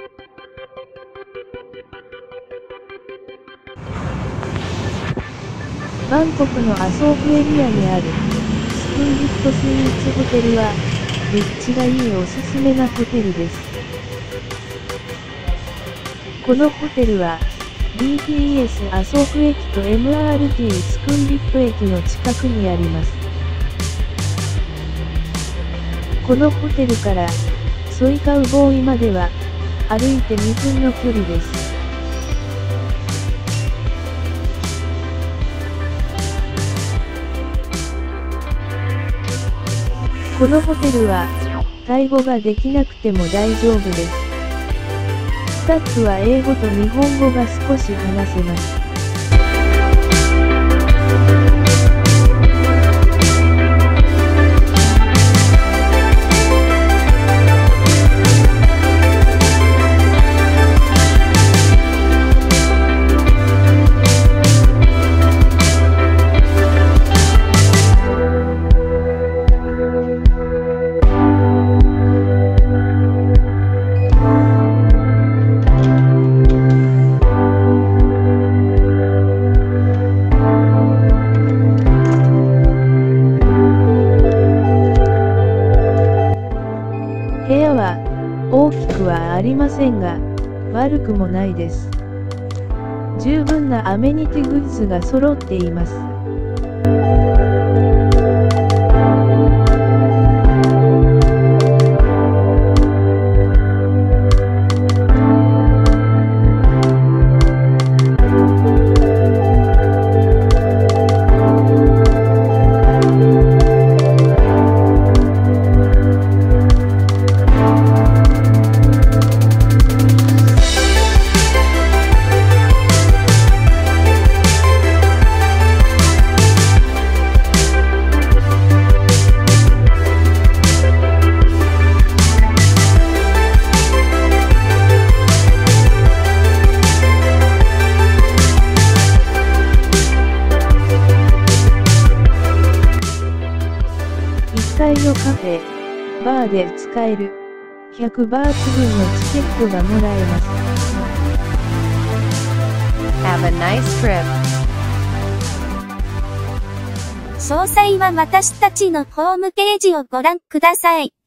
バンコクのアソークエリアにあるスプンディットスイーツホテルは立地がいいおすすめなホテルです。このホテルは BTS アソーク駅と MRT スプンディット駅の近くにあります。このホテルからソイカウボーイまでは歩いて2分の距離です。このホテルはタイ語ができなくても大丈夫です。スタッフは英語と日本語が少し話せます。部屋は大きくはありませんが、悪くもないです。十分なアメニティグッズが揃っています。1階のカフェ、バーで使える100バーツ分のチケットがもらえます。 Have a nice trip. 詳細は私たちのホームページをご覧ください。